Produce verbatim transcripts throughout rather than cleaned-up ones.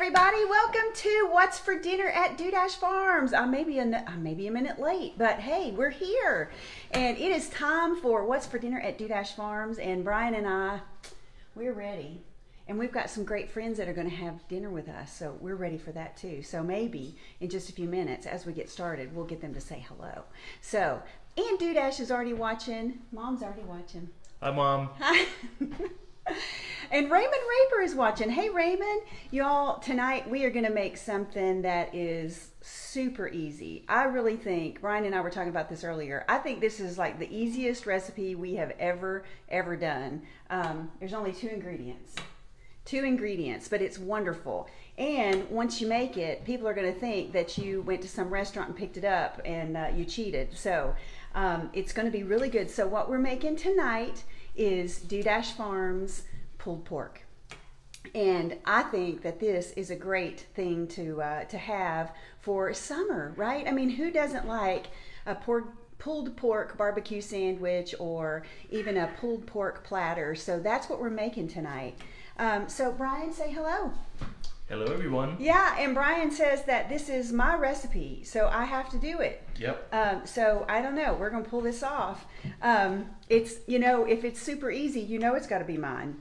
everybody. Welcome to What's for Dinner at Dudash Farms. I may be a, I may be a minute late, but hey, we're here. And it is time for What's for Dinner at Dudash Farms. And Brian and I, we're ready. And we've got some great friends that are going to have dinner with us, so we're ready for that too. So maybe in just a few minutes, as we get started, we'll get them to say hello. So, and Dudash is already watching. Mom's already watching. Hi, Mom. Hi. And Raymond Raper is watching. Hey, Raymond. Y'all, tonight we are going to make something that is super easy. I really think, Brian and I were talking about this earlier, I think this is like the easiest recipe we have ever, ever done. Um, there's only two ingredients. Two ingredients, but it's wonderful. And once you make it, people are going to think that you went to some restaurant and picked it up and uh, you cheated. So um, it's going to be really good. So what we're making tonight is Dudash Farms pulled pork. And I think that this is a great thing to uh, to have for summer, right? I mean, who doesn't like a pork, pulled pork barbecue sandwich or even a pulled pork platter? So that's what we're making tonight. Um, so Brian, say hello. Hello, everyone. Yeah, and Brian says that this is my recipe, so I have to do it. Yep. Um, so I don't know. We're going to pull this off. Um, it's, you know, if it's super easy, you know it's got to be mine.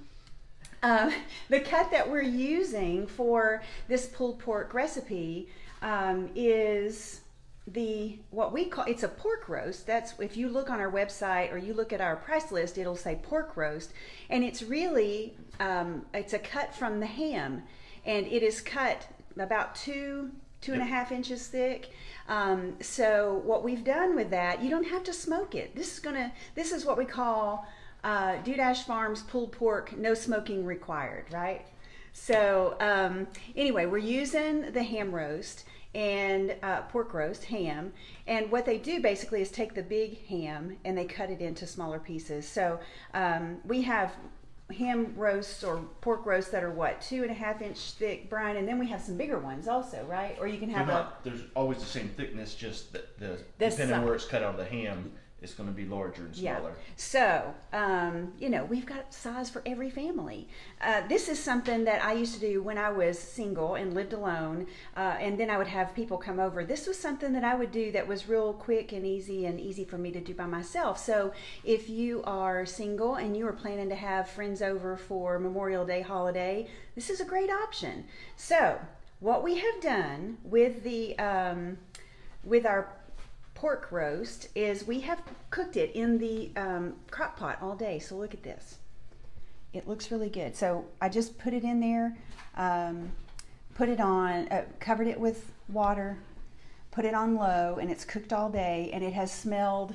Uh, the cut that we're using for this pulled pork recipe um, is the what we call, it's a pork roast. That's, if you look on our website or you look at our price list, it'll say pork roast, and it's really um, it's a cut from the ham, and it is cut about two two and a half inches thick. Um, so what we've done with that, you don't have to smoke it. This is gonna this is what we call uh, Dudash Farms pulled pork, no smoking required, right? So um, anyway, we're using the ham roast and uh, pork roast ham, and what they do basically is take the big ham and they cut it into smaller pieces. So um, we have ham roasts or pork roasts that are what, two and a half inch thick, Brian, and then we have some bigger ones also, right? Or you can have They're a not, there's always the same thickness, just that the, The depending si- on where it's cut out of the ham, it's going to be larger and yeah. smaller. So, um, you know, we've got size for every family. Uh, this is something that I used to do when I was single and lived alone, uh, and then I would have people come over. This was something that I would do that was real quick and easy and easy for me to do by myself. So if you are single and you are planning to have friends over for Memorial Day holiday, this is a great option. So what we have done with the um, with our pork roast is we have cooked it in the um, crock pot all day. So look at this. It looks really good. So I just put it in there, um, put it on, uh, covered it with water, put it on low, and it's cooked all day, and it has smelled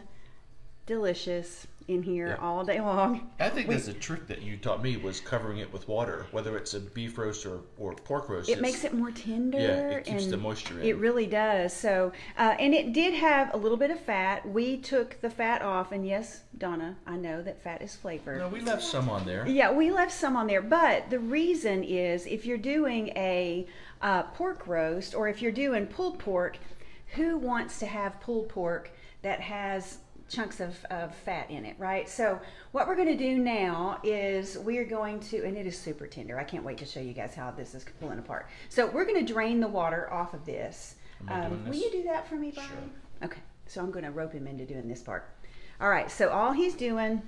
delicious in here Yeah. all day long. I think We- that's a trick that you taught me, was covering it with water, whether it's a beef roast or, or pork roast. It it's- makes it more tender. Yeah, it keeps and the moisture in. It really does. So, uh, and it did have a little bit of fat. We took the fat off, and yes, Donna, I know that fat is flavor. No, we left some on there. Yeah, we left some on there, but the reason is if you're doing a uh, pork roast or if you're doing pulled pork, who wants to have pulled pork that has chunks of, of fat in it, right? So what we're going to do now is we're going to, and it is super tender. I can't wait to show you guys how this is pulling apart. So we're going to drain the water off of this. Am I Um, doing will this? you do that for me, Brian? Sure. Okay, so I'm going to rope him into doing this part. All right, so all he's doing,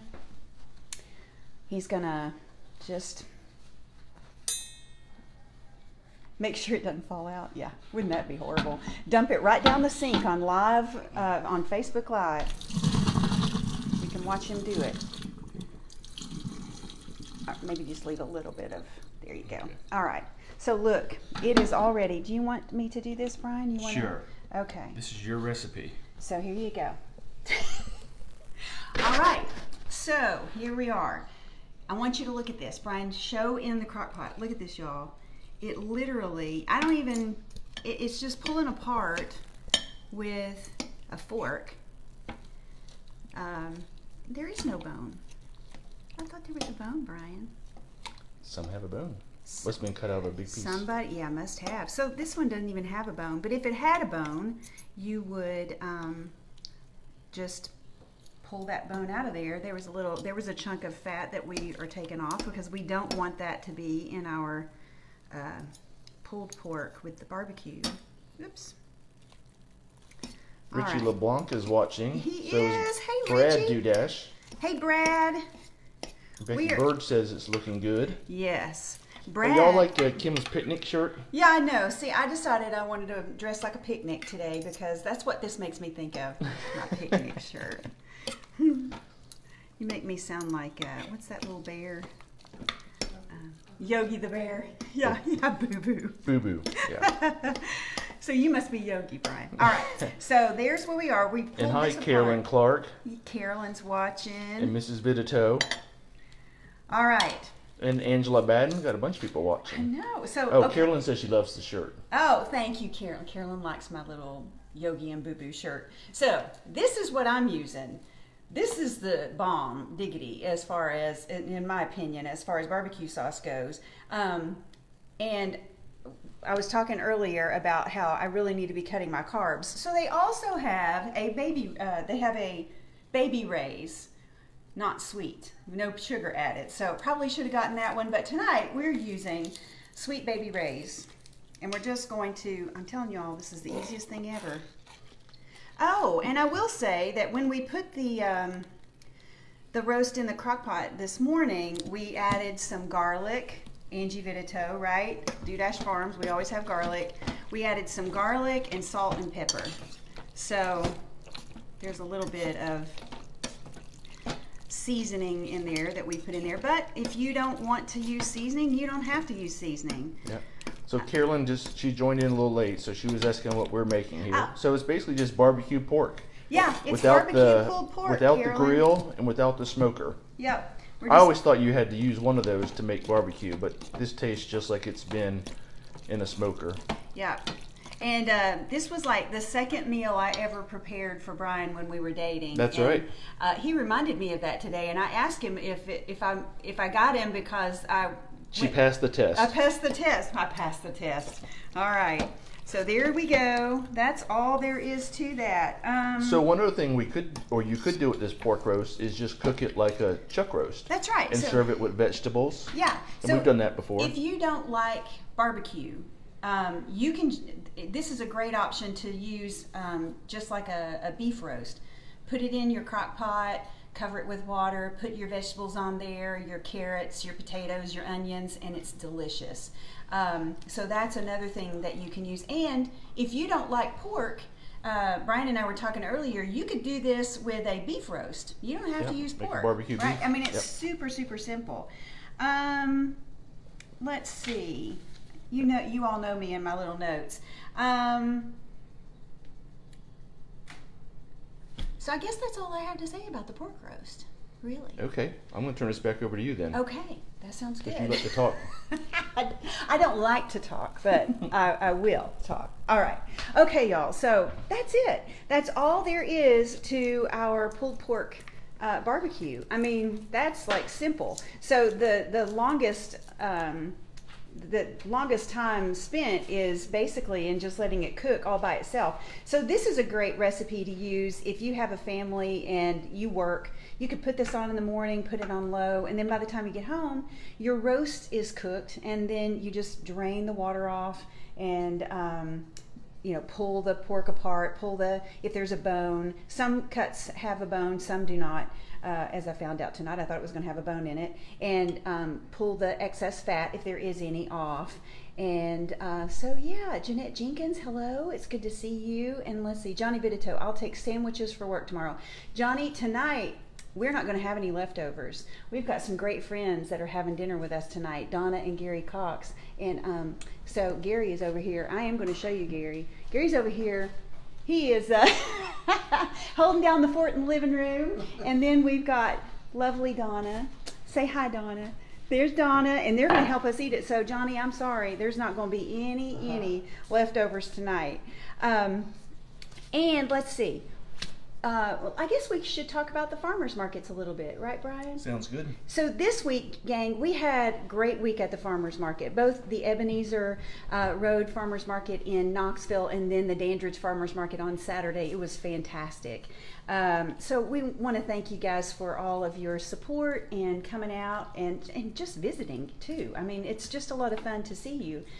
he's going to just make sure it doesn't fall out. Yeah, wouldn't that be horrible? Dump it right down the sink on live, uh, on Facebook Live. You can watch him do it. Or maybe just leave a little bit of, there you go. All right, so look, it is all ready. Do you want me to do this, Brian? You want Sure. Okay, This is your recipe. so here you go. All right, so here we are. I want you to look at this. Brian, show in the crock pot. Look at this, y'all. It literally, I don't even, it, it's just pulling apart with a fork. Um, there is no bone. I thought there was a bone, Brian. Some have a bone. Must have been cut out of a big piece. Somebody, yeah, must have. So this one doesn't even have a bone, but if it had a bone, you would um, just pull that bone out of there. There was a little, there was a chunk of fat that we are taking off because we don't want that to be in our uh, pulled pork with the barbecue. Oops. Richie All right. LeBlanc is watching. He so is. Hey, Brad Richie. Dudash. Hey, Brad. Becky We're- Bird says it's looking good. Yes. Hey, Brad. y'all like uh, Kim's picnic shirt? Yeah, I know. See, I decided I wanted to dress like a picnic today because that's what this makes me think of. My picnic shirt. You make me sound like, uh, what's that little bear? Uh, Yogi the bear. Yeah, yeah, Boo Boo. Boo Boo. Yeah. So you must be Yogi, Brian. All right. So there's where we are. We pulled And hi, this apart. Carolyn Clark Carolyn's watching. and Missus Vidito All right. and Angela Baden. Got a bunch of people I watching. know. So Oh, okay. Carolyn says she loves the shirt. Oh, thank you, Carolyn. Carolyn likes my little Yogi and Boo Boo shirt. So this is what I'm using. This is the bomb diggity as far as, in my opinion, as far as barbecue sauce goes. Um, and I was talking earlier about how I really need to be cutting my carbs. So they also have a baby, uh, they have a Baby Ray's, not sweet, no sugar added. So probably should have gotten that one. But tonight we're using Sweet Baby Ray's. And we're just going to, I'm telling you all, this is the easiest thing ever. Oh, and I will say that when we put the um, the roast in the crock pot this morning, we added some garlic, Angie Vidito, right? Dudash Farms, we always have garlic. We added some garlic and salt and pepper. So there's a little bit of seasoning in there that we put in there. But if you don't want to use seasoning, you don't have to use seasoning. Yeah. So Carolyn just, she joined in a little late, so she was asking what we're making here. Oh. So it's basically just barbecue pork. Yeah, it's without barbecue the, pulled pork, Without Carolyn. the grill and without the smoker. Yep. We're I just- always thought you had to use one of those to make barbecue, but this tastes just like it's been in a smoker. Yeah. And uh, this was like the second meal I ever prepared for Brian when we were dating. That's And, right. Uh, he reminded me of that today, and I asked him if it, if I if I got him because I She went- passed the test. I passed the test. I passed the test. All right. So there we go. That's all there is to that. Um, So one other thing we could, or you could do with this pork roast, is just cook it like a chuck roast. That's right. And So- serve it with vegetables. Yeah. And So we've done that before. If you don't like barbecue, um, you can. This is a great option to use, um, just like a, a beef roast. Put it in your crock pot, cover it with water, put your vegetables on there, your carrots, your potatoes, your onions, and it's delicious. Um, so that's another thing that you can use. And if you don't like pork, uh, Brian and I were talking earlier, you could do this with a beef roast. You don't have Yeah, to use make a pork. barbecue right? beef. I mean, it's Yep. super, super simple. Um, let's see. You know, you all know me and my little notes. Um, so I guess that's all I have to say about the pork roast. Really. Okay, I'm going to turn this back over to you then. Okay, that sounds good. Because you like to talk. I, I don't like to talk, but I, I will talk. All right. Okay, y'all. So that's it. That's all there is to our pulled pork uh, barbecue. I mean, that's like simple. So the the longest um, the longest time spent is basically in just letting it cook all by itself. So this is a great recipe to use if you have a family and you work. You could put this on in the morning, put it on low, and then by the time you get home, your roast is cooked, and then you just drain the water off and um, you know, pull the pork apart, pull the, if there's a bone. Some cuts have a bone, some do not. Uh, as I found out tonight, I thought it was going to have a bone in it. And um, pull the excess fat, if there is any, off. And uh, so, yeah, Jeanette Jenkins, hello. It's good to see you. And let's see, Johnny Vidito, I'll take sandwiches for work tomorrow. Johnny, tonight, we're not going to have any leftovers. We've got some great friends that are having dinner with us tonight, Donna and Gary Cox. And um, so Gary is over here. I am going to show you Gary. Gary's over here. He is uh, holding down the fort in the living room. And then we've got lovely Donna. Say hi, Donna. There's Donna, and they're going to help us eat it. So, Johnny, I'm sorry. There's not going to be any, any leftovers tonight. Um, and let's see. Uh, well, I guess we should talk about the farmers markets a little bit, right, Brian? Sounds good. So this week, gang, we had a great week at the farmers market. Both the Ebenezer uh, Road Farmers Market in Knoxville and then the Dandridge Farmers Market on Saturday. It was fantastic. Um, so we want to thank you guys for all of your support and coming out and, and just visiting too. I mean, it's just a lot of fun to see you.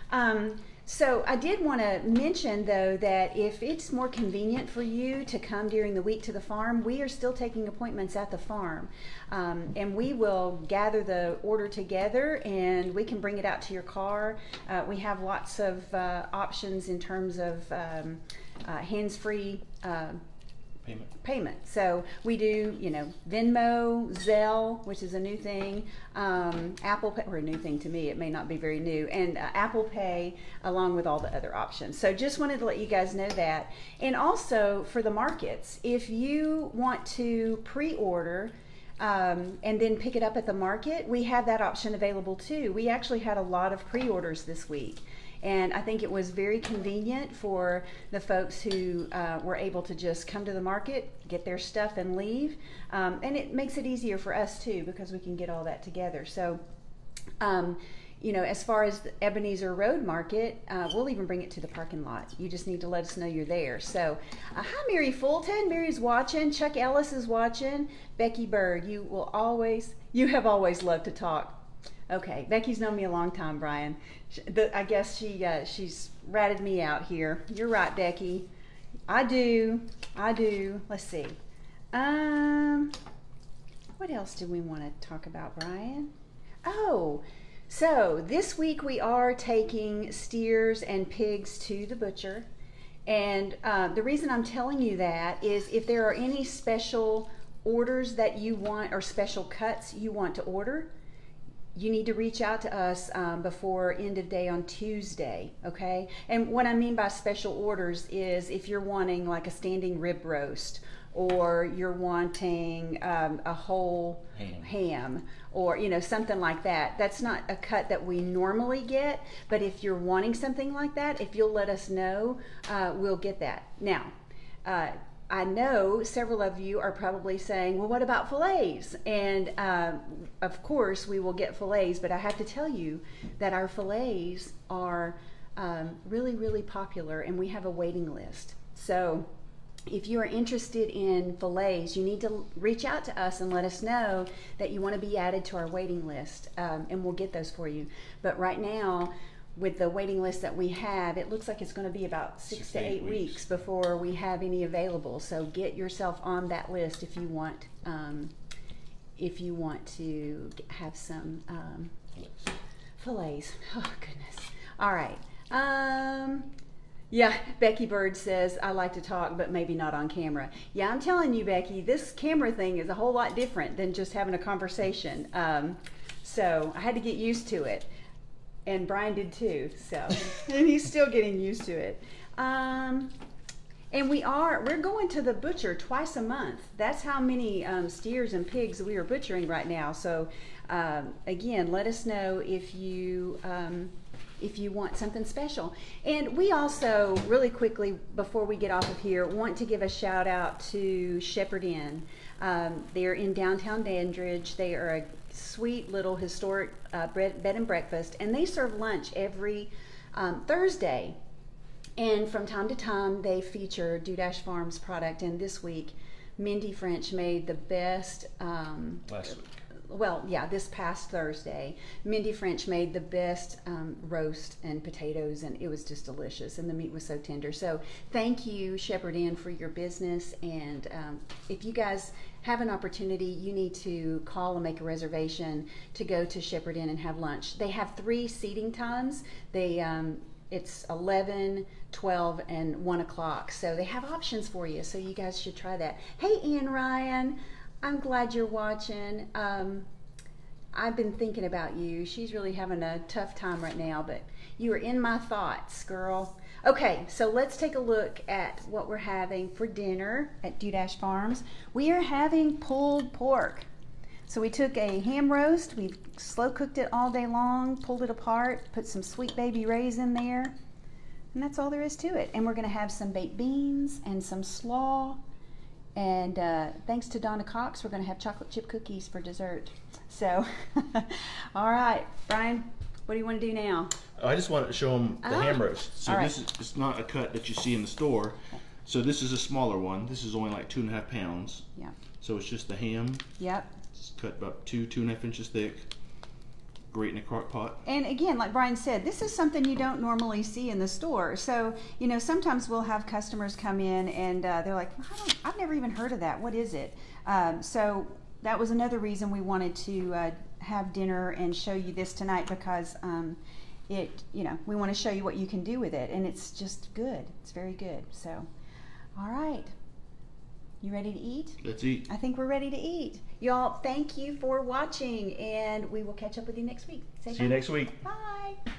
Um, so I did want to mention though that if it's more convenient for you to come during the week to the farm, we are still taking appointments at the farm, um, and we will gather the order together and we can bring it out to your car. Uh, we have lots of uh, options in terms of um, uh, hands-free uh, Payment. payment. So we do, you know, Venmo, Zelle, which is a new thing, um, Apple Pay, or a new thing to me, it may not be very new, and uh, Apple Pay, along with all the other options. So just wanted to let you guys know that. And also for the markets, if you want to pre-order um, and then pick it up at the market, we have that option available too. We actually had a lot of pre-orders this week. And I think it was very convenient for the folks who uh, were able to just come to the market, get their stuff and leave. Um, and it makes it easier for us too, because we can get all that together. So, um, you know, as far as the Ebenezer Road Market, uh, we'll even bring it to the parking lot. You just need to let us know you're there. So, uh, hi Mary Fulton, Mary's watching, Chuck Ellis is watching, Becky Bird, you will always, you have always loved to talk. Okay, Becky's known me a long time, Brian. She, the, I guess she uh, she's ratted me out here. You're right, Becky. I do. I do. Let's see. Um, what else do we want to talk about, Brian? Oh, so this week we are taking steers and pigs to the butcher. And uh, the reason I'm telling you that is if there are any special orders that you want or special cuts you want to order, you need to reach out to us um, before end of day on Tuesday, okay? And what I mean by special orders is if you're wanting like a standing rib roast, or you're wanting um, a whole Ham. ham, or you know, something like that. That's not a cut that we normally get, but if you're wanting something like that, if you'll let us know, uh, we'll get that. Now, uh, I know several of you are probably saying, well, what about fillets? And uh, of course we will get fillets, but I have to tell you that our fillets are um, really, really popular, and we have a waiting list. So if you are interested in fillets, you need to reach out to us and let us know that you want to be added to our waiting list, um, and we'll get those for you. But right now, with the waiting list that we have, it looks like it's going to be about six, six to eight, eight weeks. weeks before we have any available. So get yourself on that list if you want, um, if you want to have some um, fillets. Oh goodness! All right. Um, yeah, Becky Bird says I like to talk, but maybe not on camera. Yeah, I'm telling you, Becky, this camera thing is a whole lot different than just having a conversation. Um, so I had to get used to it. And Brian did too, so, and he's still getting used to it. Um, and we are, we're going to the butcher twice a month. That's how many um, steers and pigs we are butchering right now. So um, again, let us know if you, um, if you want something special. And we also, really quickly, before we get off of here, want to give a shout out to Shepherd Inn. Um, they're in downtown Dandridge. They are a sweet little historic uh, bread, bed and breakfast, and they serve lunch every um, Thursday, and from time to time they feature Dudash Farms product. And this week Mindy French made the best um, Last week. well yeah this past Thursday Mindy French made the best um, roast and potatoes, and it was just delicious, and the meat was so tender. So thank you, Shepherd Inn, for your business. And um, if you guys have an opportunity, you need to call and make a reservation to go to Shepherd Inn and have lunch. They have three seating times. They um, it's eleven, twelve, and one o'clock. So they have options for you. So you guys should try that. Hey, Ian Ryan, I'm glad you're watching. Um, I've been thinking about you. She's really having a tough time right now, but you are in my thoughts, girl. Okay, so let's take a look at what we're having for dinner at Dudash Farms. We are having pulled pork. So we took a ham roast, we slow cooked it all day long, pulled it apart, put some Sweet Baby Ray's in there, and that's all there is to it. And we're gonna have some baked beans and some slaw. And uh, thanks to Donna Cox, we're gonna have chocolate chip cookies for dessert. So, all right, Brian, what do you want to do now? I just wanted to show them the Ah, ham roast. So all right. this is it's not a cut that you see in the store. So this is a smaller one. This is only like two and a half pounds. Yeah. So it's just the ham. Yep. It's cut about two, two and a half inches thick. Great in a crock pot. And again, like Brian said, this is something you don't normally see in the store. So, you know, sometimes we'll have customers come in and uh, they're like, I don't, I've never even heard of that. What is it? Um, so that was another reason we wanted to uh, have dinner and show you this tonight, because um, it, you know, we want to show you what you can do with it. And it's just good. It's very good. So, all right. You ready to eat? Let's eat. I think we're ready to eat. Y'all, thank you for watching, and we will catch up with you next week. Say See you bye. next week. Bye.